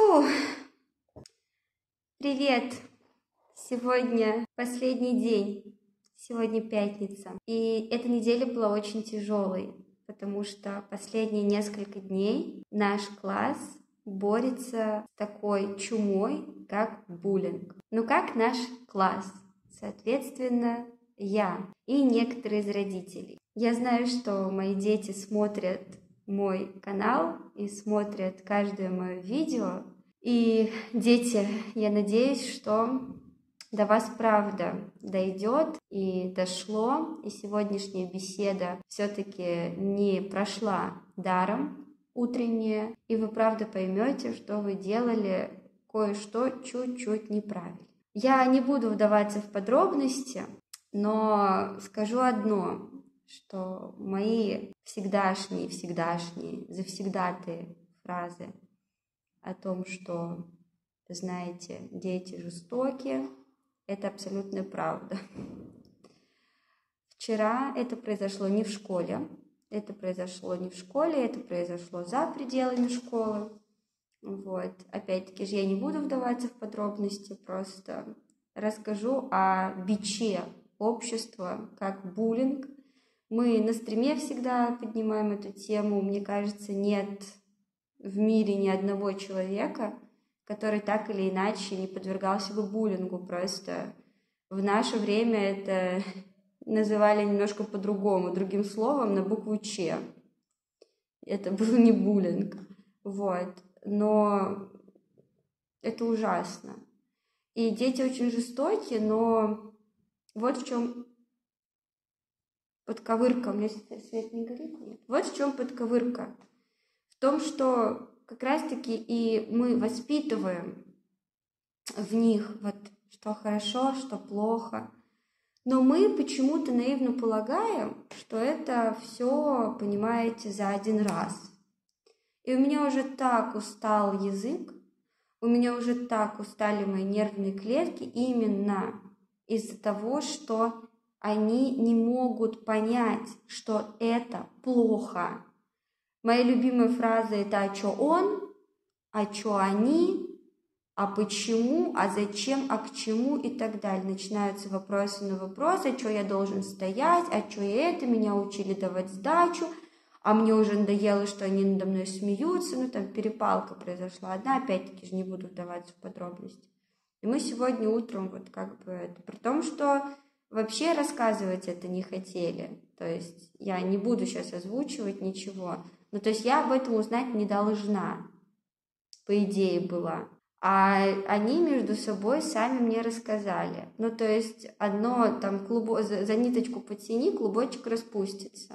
Фу. Привет! Сегодня последний день, сегодня пятница. И эта неделя была очень тяжелой, потому что последние несколько дней наш класс борется с такой чумой, как буллинг. Ну как наш класс? Соответственно, я и некоторые из родителей. Я знаю, что мои дети смотрят мой канал и смотрят каждое мое видео. И, дети, я надеюсь, что до вас правда дойдет и дошло, и сегодняшняя беседа все-таки не прошла даром утренняя, и вы правда поймете, что вы делали кое-что чуть-чуть неправильно. Я не буду вдаваться в подробности, но скажу одно, что мои всегдашние, завсегдатые фразы о том, что, знаете, дети жестокие, это абсолютная правда. Вчера это произошло не в школе, это произошло за пределами школы. Вот. Опять-таки же я не буду вдаваться в подробности, просто расскажу о биче общества, как буллинг. Мы на стриме всегда поднимаем эту тему. Мне кажется, нет в мире ни одного человека, который так или иначе не подвергался бы буллингу. Просто в наше время это называли немножко по-другому, другим словом, на букву Ч. Это был не буллинг. Вот. Но это ужасно. И дети очень жестокие, но вот в чем подковырка. У меня свет не горит? Нет. Вот в чем подковырка. В том, что как раз-таки и мы воспитываем в них вот что хорошо, что плохо. Но мы почему-то наивно полагаем, что это все, понимаете, за один раз. И у меня уже так устал язык, у меня уже так устали мои нервные клетки именно из-за того, что они не могут понять, что это плохо. Моя любимая фраза — это «а чё он?», «а чё они?», «а почему?», «а зачем?», «а к чему?» и так далее. Начинаются вопросы на вопросы: «А чё я должен стоять?», «а чё я это?», «меня учили давать сдачу», «а мне уже надоело, что они надо мной смеются». Ну, там перепалка произошла одна, опять-таки же не буду вдаваться в подробности. И мы сегодня утром вот как бы это, при том, что вообще рассказывать это не хотели. То есть я не буду сейчас озвучивать ничего. Ну, то есть я об этом узнать не должна, по идее, была. А они между собой сами мне рассказали. Ну, то есть одно там за ниточку потяни, клубочек распустится.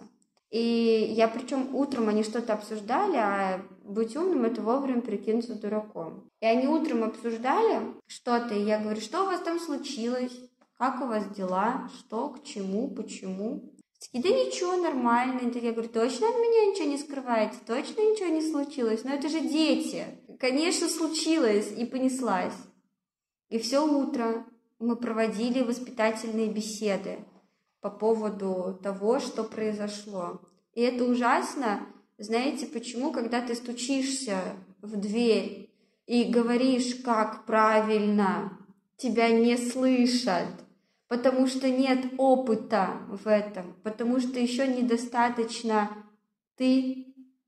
И я, причем утром они что-то обсуждали, а быть умным — это вовремя прикинуться дураком. И они утром обсуждали что-то, и я говорю: что у вас там случилось? Как у вас дела? Что, к чему, почему? Такие: да ничего, нормально. Я говорю: точно от меня ничего не скрываете? Точно ничего не случилось? Но это же дети. Конечно, случилось, и понеслась. И все утро мы проводили воспитательные беседы по поводу того, что произошло. И это ужасно. Знаете почему? Когда ты стучишься в дверь и говоришь, как правильно, тебя не слышат, потому что нет опыта в этом, потому что еще недостаточно ты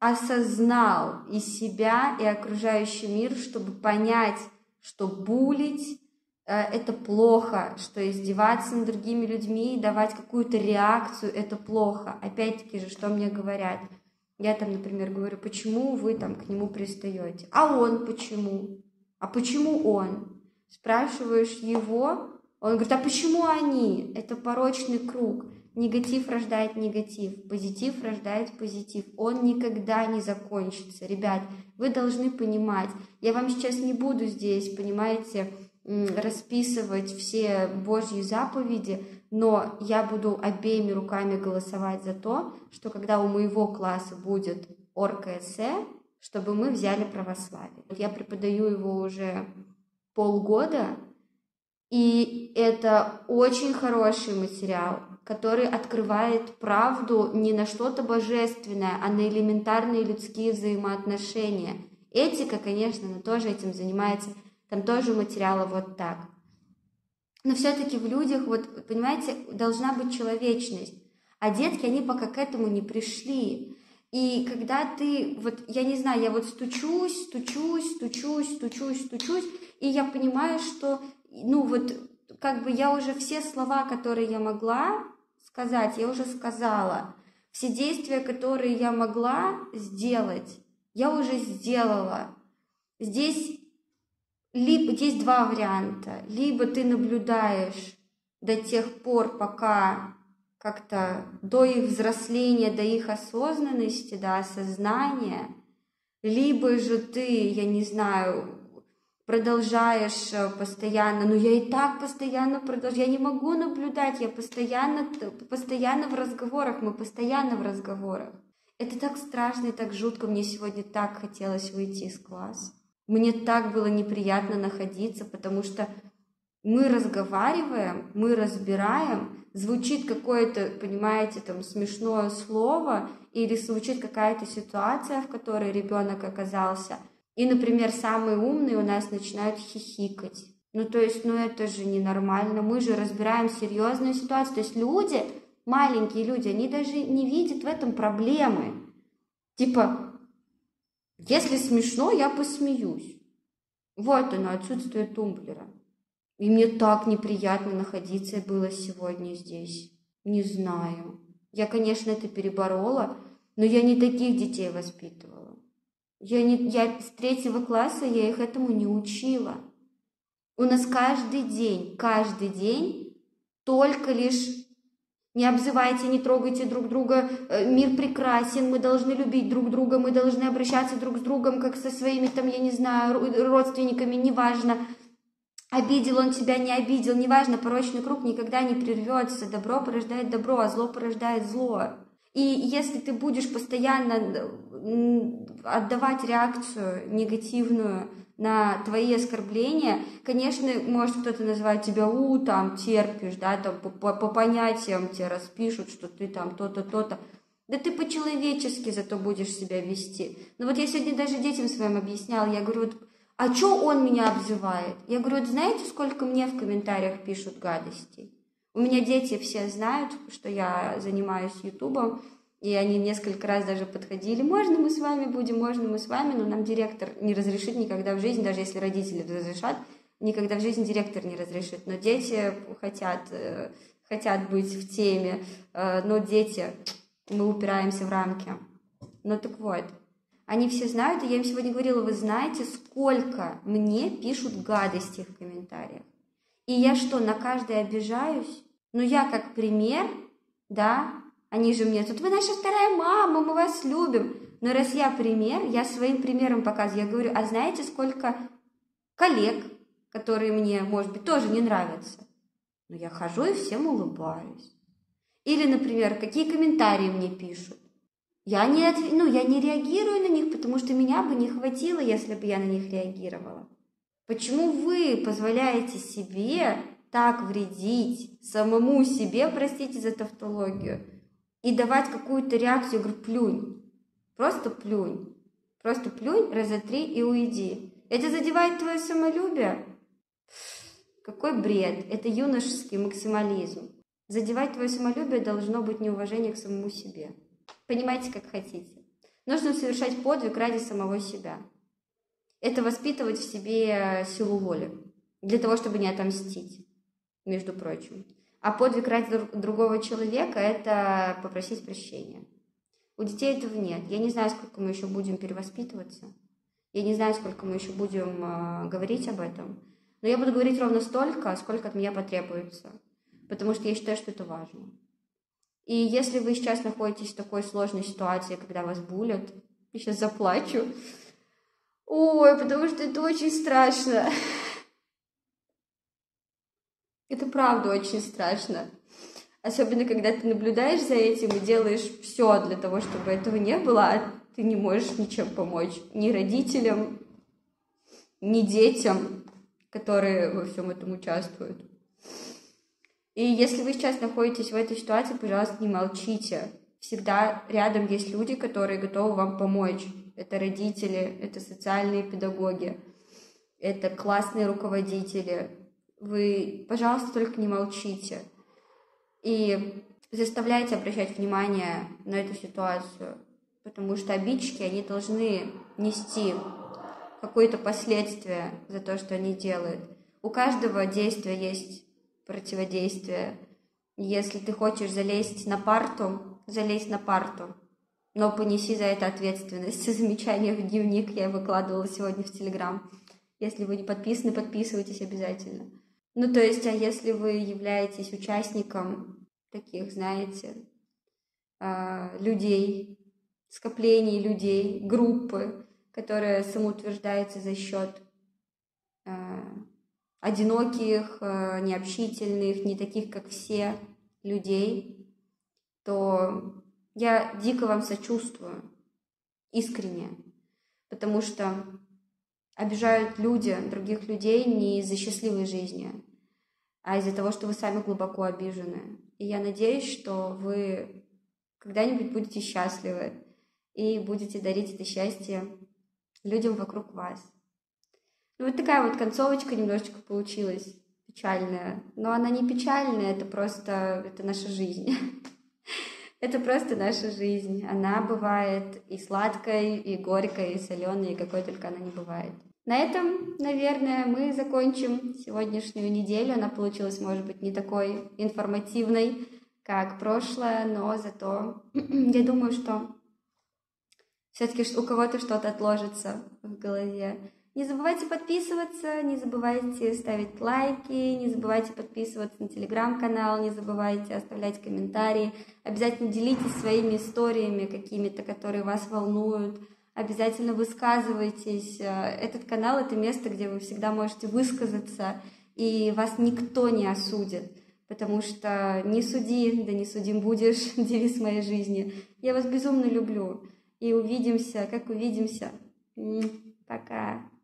осознал и себя, и окружающий мир, чтобы понять, что буллить это плохо, что издеваться над другими людьми и давать какую-то реакцию — это плохо. Опять-таки же, что мне говорят? Я там, например, говорю: почему вы там к нему пристаете? А он почему? А почему он? Спрашиваешь его, он говорит: а почему они? Это порочный круг. Негатив рождает негатив, позитив рождает позитив. Он никогда не закончится. Ребят, вы должны понимать. Я вам сейчас не буду здесь, понимаете, расписывать все Божьи заповеди, но я буду обеими руками голосовать за то, что когда у моего класса будет ОРКСЭ, чтобы мы взяли православие. Я преподаю его уже полгода, и это очень хороший материал, который открывает правду не на что-то божественное, а на элементарные людские взаимоотношения. Этика, конечно, она тоже этим занимается, там тоже материалы вот так. Но все-таки в людях, вот, понимаете, должна быть человечность. А детки, они пока к этому не пришли. И когда ты, вот, я не знаю, я вот стучусь, и я понимаю, что, ну, вот, как бы я уже все слова, которые я могла сказать, я уже сказала. Все действия, которые я могла сделать, я уже сделала. Здесь есть два варианта. Либо ты наблюдаешь до тех пор, пока как-то до их взросления, до их осознанности, до осознания, либо же ты, я не знаю, продолжаешь постоянно, я и так постоянно продолжаю, я не могу наблюдать, я постоянно в разговорах, мы постоянно в разговорах. Это так страшно и так жутко, мне сегодня так хотелось выйти из класса. Мне так было неприятно находиться, потому что мы разговариваем, мы разбираем, звучит какое-то, понимаете, там смешное слово или звучит какая-то ситуация, в которой ребенок оказался, и, например, самые умные у нас начинают хихикать. То есть, это же ненормально, мы же разбираем серьезную ситуацию, то есть люди, маленькие люди, они даже не видят в этом проблемы. Типа, если смешно, я посмеюсь. Вот оно, отсутствие тумблера. И мне так неприятно находиться было сегодня здесь. Не знаю. Я, конечно, это переборола, но я не таких детей воспитывала. Я с 3 класса я их этому не учила. У нас каждый день только лишь не обзывайте, не трогайте друг друга, мир прекрасен, мы должны любить друг друга, мы должны обращаться друг с другом, как со своими, там, я не знаю, родственниками, неважно, обидел он тебя, не обидел, неважно, порочный круг никогда не прервется, добро порождает добро, а зло порождает зло. И если ты будешь постоянно отдавать реакцию негативную на твои оскорбления, конечно, может кто-то называть тебя, там, терпишь, да, там, по понятиям тебе распишут, что ты там то-то, то-то. Да ты по-человечески зато будешь себя вести. Но вот я сегодня даже детям своим объясняла, я говорю, а чё он меня обзывает? Я говорю, знаете, сколько мне в комментариях пишут гадостей? У меня дети все знают, что я занимаюсь ютубом, и они несколько раз даже подходили, можно мы с вами будем, но нам директор не разрешит никогда в жизни, даже если родители разрешат, никогда в жизни директор не разрешит. Но дети хотят быть в теме, но дети, мы упираемся в рамки. Так вот, они все знают, и я им сегодня говорила, вы знаете, сколько мне пишут гадости в комментариях? И я что, на каждой обижаюсь? Я как пример, да, они же мне тут, вы наша вторая мама, мы вас любим. Но раз я пример, я своим примером показываю. Я говорю, а знаете, сколько коллег, которые мне, может быть, тоже не нравятся? Я хожу и всем улыбаюсь. Или, например, какие комментарии мне пишут. Я не реагирую на них, потому что меня бы не хватило, если бы я на них реагировала. Почему вы позволяете себе так вредить самому себе, простите за тавтологию, и давать какую-то реакцию? Я говорю, плюнь, просто плюнь, раза 3 и уйди. Это задевает твое самолюбие? Какой бред, это юношеский максимализм. Задевать твое самолюбие должно быть неуважение к самому себе. Понимаете, как хотите. Нужно совершать подвиг ради самого себя. Это воспитывать в себе силу воли, для того, чтобы не отомстить, между прочим. А подвиг ради другого человека – это попросить прощения. У детей этого нет. Я не знаю, сколько мы еще будем перевоспитываться. Я не знаю, сколько мы еще будем говорить об этом. Но я буду говорить ровно столько, сколько от меня потребуется. Потому что я считаю, что это важно. И если вы сейчас находитесь в такой сложной ситуации, когда вас булят, я сейчас заплачу. Ой, потому что это очень страшно. Это правда очень страшно. Особенно, когда ты наблюдаешь за этим и делаешь все для того, чтобы этого не было, а ты не можешь ничем помочь. Ни родителям, ни детям, которые во всем этом участвуют. И если вы сейчас находитесь в этой ситуации, пожалуйста, не молчите. Всегда рядом есть люди, которые готовы вам помочь. это родители, это социальные педагоги, это классные руководители. Вы, пожалуйста, только не молчите и заставляйте обращать внимание на эту ситуацию, потому что обидчики, они должны нести какое-то последствие за то, что они делают. У каждого действия есть противодействие. Если ты хочешь залезть на парту, залезь на парту, но понеси за это ответственность. Замечание в дневник я выкладывала сегодня в Телеграм. Если вы не подписаны, подписывайтесь обязательно. Ну, то есть, а если вы являетесь участником таких, знаете, людей, скоплений людей, группы, которая самоутверждается за счет одиноких, необщительных, не таких, как все, людей, то я дико вам сочувствую, искренне, потому что обижают люди, других людей не из-за счастливой жизни, а из-за того, что вы сами глубоко обижены. И я надеюсь, что вы когда-нибудь будете счастливы и будете дарить это счастье людям вокруг вас. Ну, вот такая вот концовочка немножечко получилась печальная. Но она не печальная, это просто это наша жизнь. Это просто наша жизнь. Она бывает и сладкой, и горькой, и соленой, и какой только она не бывает. На этом, наверное, мы закончим сегодняшнюю неделю. Она получилась, может быть, не такой информативной, как прошлая, но зато я думаю, что все-таки у кого-то что-то отложится в голове. Не забывайте подписываться, не забывайте ставить лайки, не забывайте подписываться на телеграм-канал, не забывайте оставлять комментарии. Обязательно делитесь своими историями какими-то, которые вас волнуют. Обязательно высказывайтесь. Этот канал — это место, где вы всегда можете высказаться, и вас никто не осудит. Потому что не суди, да не судим будешь, девиз моей жизни. Я вас безумно люблю. И увидимся, как увидимся. Пока.